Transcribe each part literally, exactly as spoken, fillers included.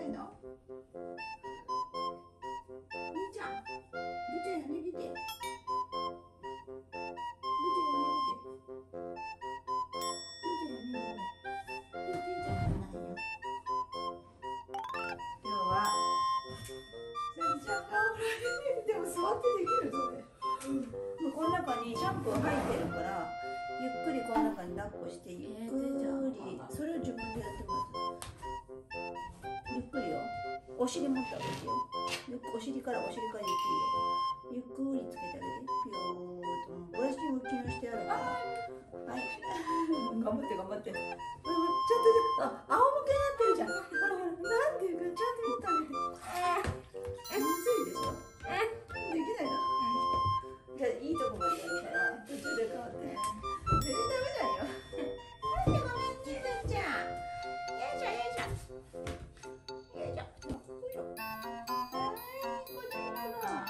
ないの。みーちゃん、ブチャやねみて。ブチャやねみて。ブチャやねみて。みーちゃんやないよ。今日はさきちゃんがおられる。でも座ってできるそれ。もうこの中にシャンプー入ってるから、ゆっくりこの中に抱っこしてゆっくり、それを自分でやってます。ゆっくりよ。お尻持ってあげてよ。お尻からお尻からゆっくりよ。ゆっくりつけてあげて。ピヨーっと。ブラッシング機能してあるから。はい。頑張って頑張って。ほらほら、ちょっと、あ、仰向けになってるじゃん。ほらほら、なんていうか、ちゃんと持ってあげて。むずいでしょ。できないな。じゃあ、いいとこまでやるから、途中で変わって。全然ダメだよ。なんでごめんね、るんちゃん。よいしょよいしょ。よいしょ。よいしょ。はい、こっちにほら。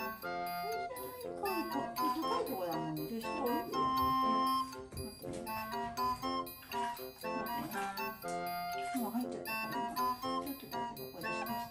高いとこだもんね。で、下降りるよ。待ってね。待ってね。もう入っちゃったから今。ちょっとだけここで下して。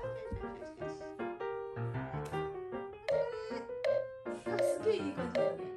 いい感じだよね。